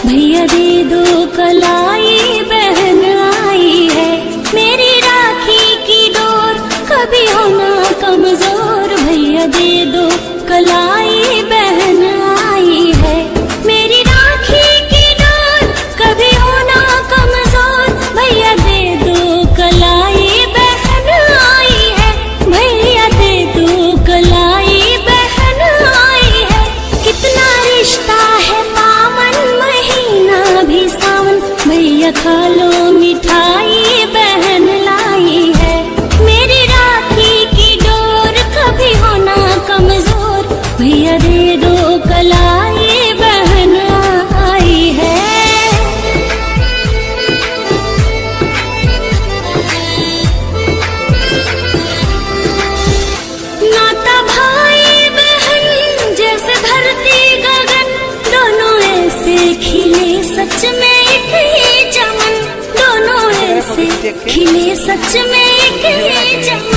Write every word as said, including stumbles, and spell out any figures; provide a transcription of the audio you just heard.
भैया दे दो कलाई बहन आई है। मेरी राखी की डोर कभी होना कमजोर, भैया दे दो कलाई बहन आई है। मेरी राखी की डोर कभी होना कमजोर, भैया दे दो कलाई बहन आई है। भैया दे दो कलाई बहन आई है। कितना रिश्ता है पावन, महीना भी सावन, भैया खा लो मिठाई बहन लाई है। मेरी राखी की डोर कभी होना कमजोर, भैया दे दो कलाई बहन आई है। नाता भाई बहन जैसे धरती गगन, दोनों ऐसे खिले सच में एक ही चमन, दोनों ऐसे खिले सच में एक ही चमन।